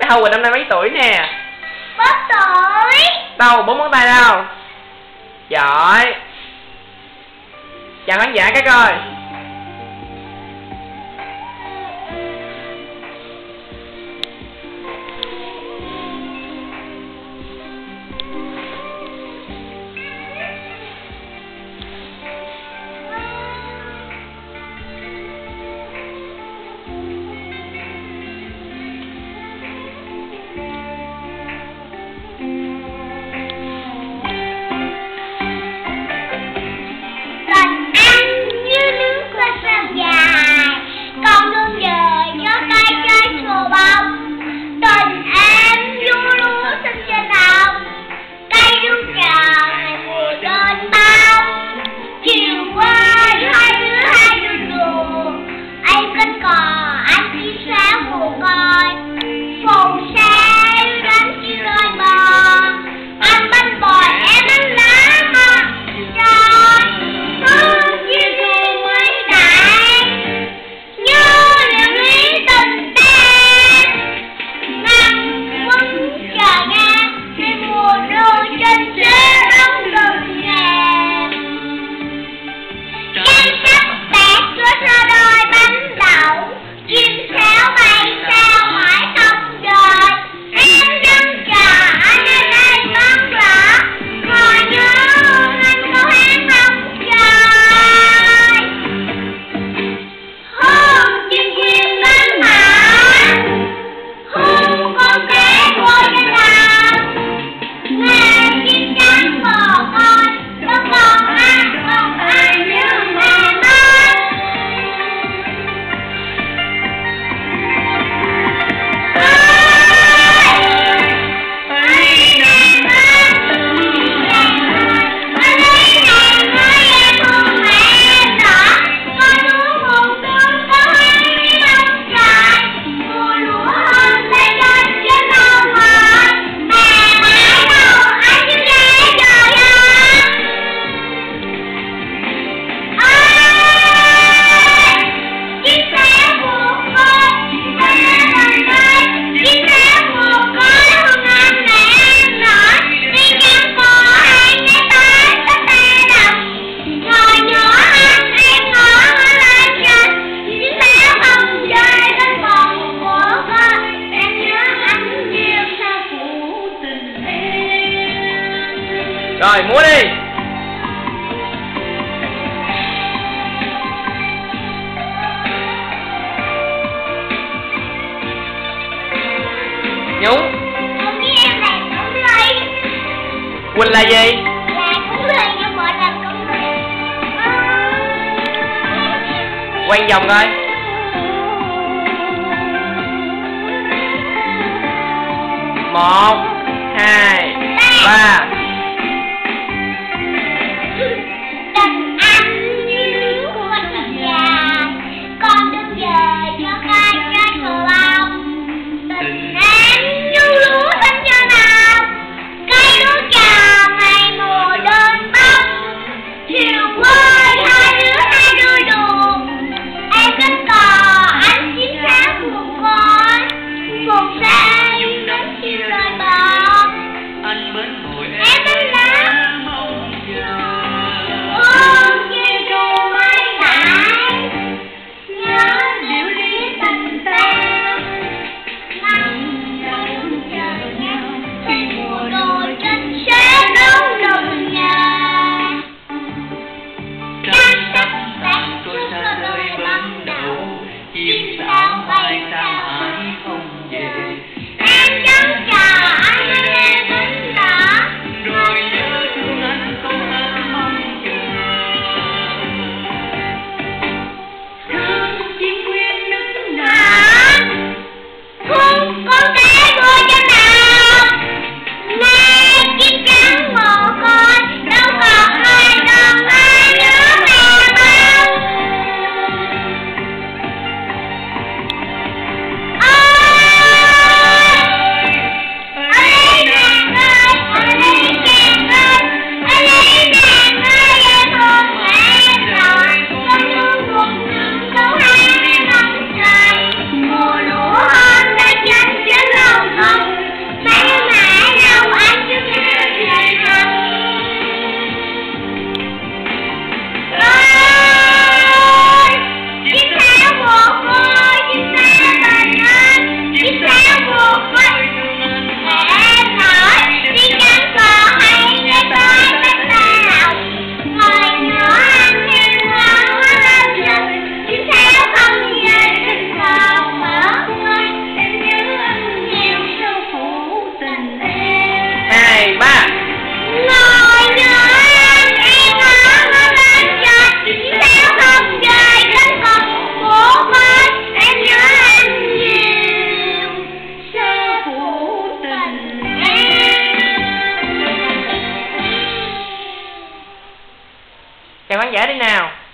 Hậu Quỳnh năm nay mấy tuổi nè? 4 tuổi. Đâu, 4 ngón tay đâu? Giỏi. Chào khán giả cái coi. Rồi, múa đi. Nhúng. Em với em là Cẩm Ly. Quỳnh là gì? Là Cẩm Ly, nhưng gọi là Cẩm Ly. Quay vòng coi. Một, hai, ba. Tình anh như lứa của thật dài, còn đừng về cho khai trái cầu lòng. Tình anh như lúa xanh cho nào, cây lúa trà ngày mùa đơn bóng. Chiều quê hai đứa đùa, em cánh cò anh chiếc sáng một con. Một sáng nắng chiều rơi bờ. Anh bên ngồi nào.